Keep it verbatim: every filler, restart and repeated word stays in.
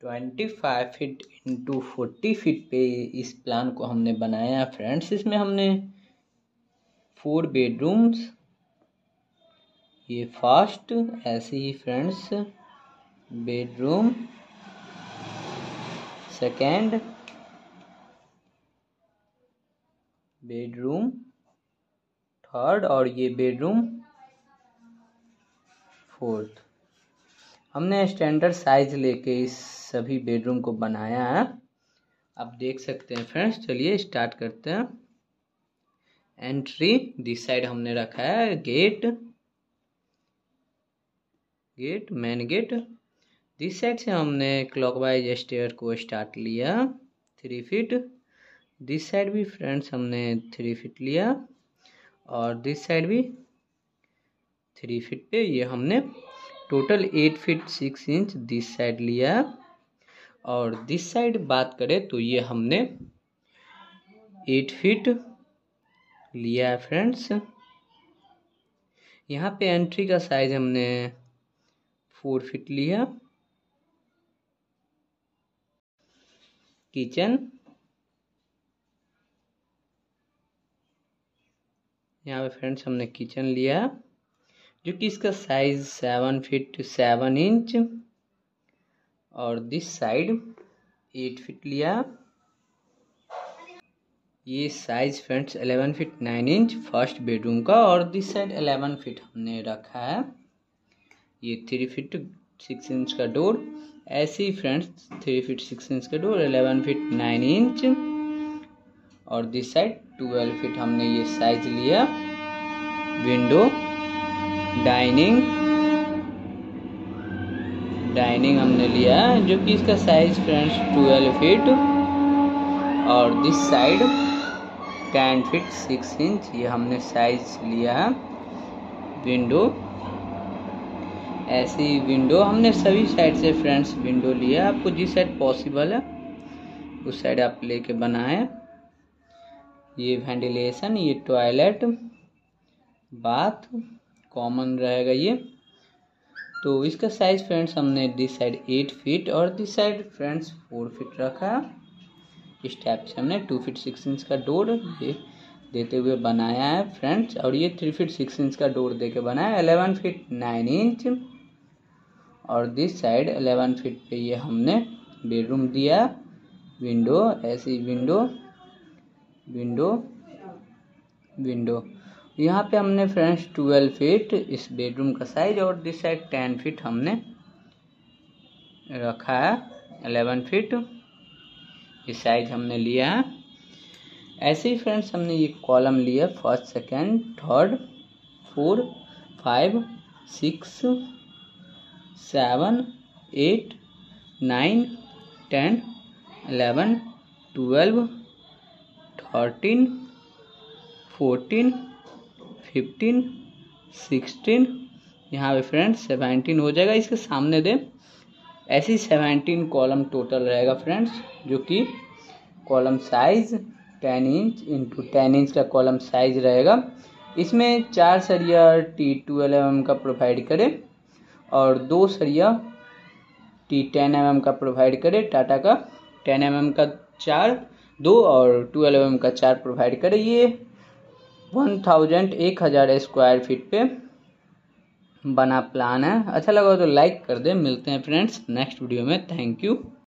पच्चीस feet into चालीस feet पे इस प्लान को हमने बनाया है फ्रेंड्स। इसमें हमने फोर बेडरूम्स, ये फर्स्ट, ऐसे ही friends bedroom, second bedroom, third और ये बेडरूम फोर्थ। हमने स्टैंडर्ड साइज लेके इस सभी बेडरूम को बनाया है। आप देख सकते हैं फ्रेंड्स। चलिए स्टार्ट करते हैं। एंट्री दिस साइड हमने रखा है gate, gate main gate. This side से हमने क्लॉकवाइज स्टेयर को स्टार्ट लिया थ्री फीट। दिस साइड भी फ्रेंड्स हमने थ्री फीट लिया और दिस साइड भी थ्री फीट पे ये हमने total eight feet six inch this side लिया। और दिस साइड बात करें तो ये हमने एट फीट लिया है फ्रेंड्स। यहाँ पे एंट्री का साइज हमने फोर फीट लिया। किचन, यहाँ पे फ्रेंड्स हमने किचन लिया जो कि इसका size seven feet seven inch और दिस साइड एट फीट लिया। ये size friends eleven feet nine inch first bedroom का और दिस साइड इलेवन फीट हमने रखा है। ये थ्री फीट सिक्स इंच का डोर, ऐसे ही friends three feet six inch का door, eleven feet nine inch और दिस साइड ट्वेल्व फीट हमने ये साइज लिया। विंडो, डाइनिंग, डाइनिंग हमने लिया जो कि इसका साइज फ्रेंड्स ट्वेल्व फीट और this side ten feet six inch ये हमने साइज लिया है। विंडो, ऐसी विंडो हमने सभी साइड से फ्रेंड्स विंडो लिया। आपको जिस साइड पॉसिबल है उस साइड आप लेके बनाएं। ये वेंटिलेशन, ये टॉयलेट, बाथ कॉमन रहेगा ये। तो इसका साइज फ्रेंड्स हमने दिस साइड एट फीट और this side friends four feet रखा। इस टाइप से हमने टू फीट सिक्स इंच का डोर ये देते हुए बनाया है फ्रेंड्स। और ये थ्री फीट सिक्स इंच का डोर देके बनाया इलेवन फीट नाइन इंच और दिस साइड इलेवन फीट पे ये हमने बेडरूम दिया। विंडो, ऐसी विंडो, विंडो, विंडो। यहाँ पे हमने फ्रेंड्स ट्वेल्व फीट इस बेडरूम का साइज और दिस साइड टेन फीट हमने रखा है, इलेवन फीट ये साइज हमने लिया है। ऐसे ही फ्रेंड्स हमने ये कॉलम लिया first, second, third, four, five, six, seven, eight, nine, ten, eleven, twelve, thirteen, fourteen, fifteen, sixteen, यहाँ पे फ्रेंड्स सेवेंटीन हो जाएगा। इसके सामने दे ऐसी सेवेंटीन कॉलम टोटल रहेगा फ्रेंड्स जो कि column size ten inch into ten inch का कॉलम साइज रहेगा। इसमें चार सरिया टी ट्वेल्व एम एम का प्रोवाइड करे और दो सरिया टी टेन एम एम का प्रोवाइड करे। टाटा का टेन एम एम का चार दो और ट्वेल्व एम एम का चार प्रोवाइड करे। ये वन थाउजेंड एक हज़ार स्क्वायर फीट पे बना प्लान है। अच्छा लगा तो लाइक कर दे। मिलते हैं फ्रेंड्स नेक्स्ट वीडियो में। Thank you.